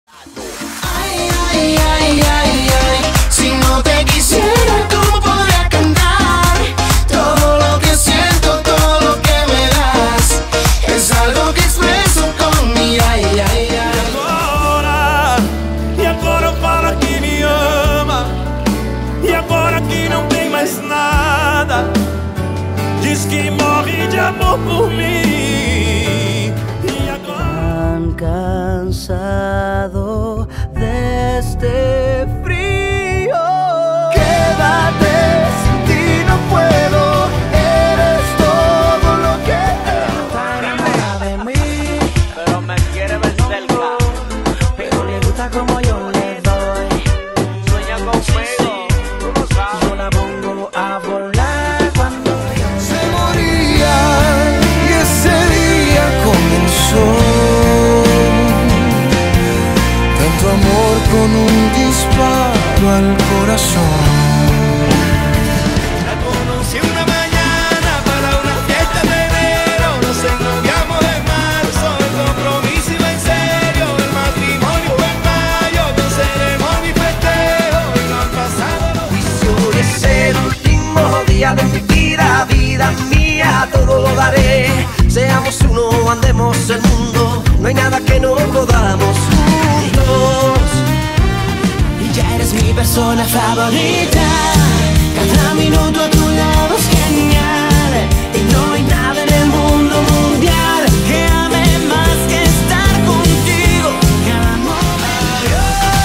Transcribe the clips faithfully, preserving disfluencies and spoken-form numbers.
Ay, ay, ay, ay, ay. Si no te quisiera, ¿cómo podría cantar? Todo lo que siento, todo lo que me das, es algo que expreso con mi ay, ay, ay. E agora, e agora para quem me ama, e agora que não tem mais nada, diz que morre de amor por mim. E agora, Tan cansado de este frío. Quédate, sin ti no puedo. Eres todo lo que está enamorada de mí, pero me quiere ver cerca. pero le gusta como yo le doy. Sueña conmigo, tú lo sabes. Yo la pongo a volar cuando Se moría y ese día comenzó. Tanto amor con un disparo al corazón. la conocí una mañana para una fiesta de enero. Nos ennoviamos en marzo, el compromiso iba en serio. El matrimonio fue en mayo, con ceremonia y festejo. Y no han pasado los Si hoy es el último día de mi vida, vida mía, todo lo daré. Seamos uno, andemos el mundo, no hay nada que no podamos juntos. Y ya eres mi persona favorita, cada minuto a tu lado es genial. Y no hay nada en el mundo mundial que ame más que estar contigo cada momento.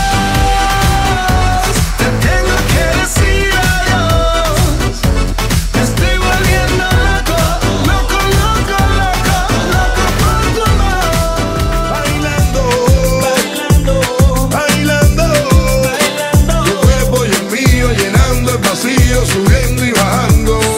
Te tengo que decir adiós. Me estoy volviendo loco, loco, loco, loco, loco por tu amor. bailando, Bailando, bailando. bailando. Tu cuerpo y el mío llenando el vacío, subiendo y bajando.